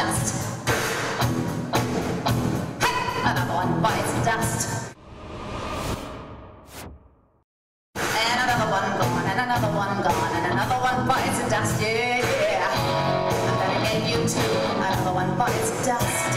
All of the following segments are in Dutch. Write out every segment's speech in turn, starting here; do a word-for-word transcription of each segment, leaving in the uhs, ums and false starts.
dust. Hey, another one bites the dust. And another one gone, and another one gone, and another one bites the dust. Yeah, yeah. I'm gonna get you too. Another one bites the dust.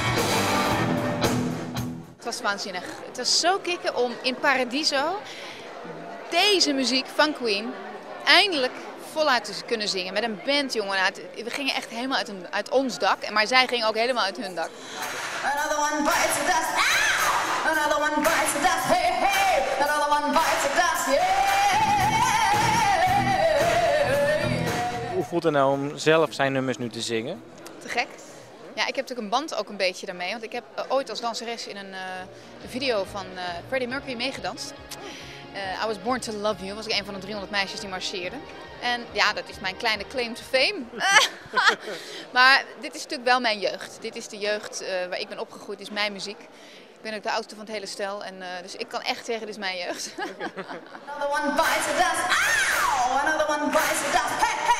Het was waanzinnig. Het was zo kicken om in Paradiso deze muziek van Queen eindelijk voluit te kunnen zingen. Met een band, jongen. We gingen echt helemaal uit, een, uit ons dak, maar zij gingen ook helemaal uit hun dak. Another one bites the dust. Ah! Another one bites the dust. Hey, hey! Another one bites the dust. Yeah! Hoe voelt het nou om zelf zijn nummers nu te zingen? Te gek. Ja, ik heb natuurlijk een band ook een beetje daarmee, want ik heb uh, ooit als danseres in een, uh, een video van uh, Freddie Mercury meegedanst. Uh, I was born to love you, was ik een van de driehonderd meisjes die marcheerden. En ja, dat is mijn kleine claim to fame. Maar dit is natuurlijk wel mijn jeugd. Dit is de jeugd uh, waar ik ben opgegroeid, dit is mijn muziek. Ik ben ook de oudste van het hele stel, en, uh, dus ik kan echt zeggen, dit is mijn jeugd. Another one bites the dust. Ow! Another one bites the dust. Hey, hey!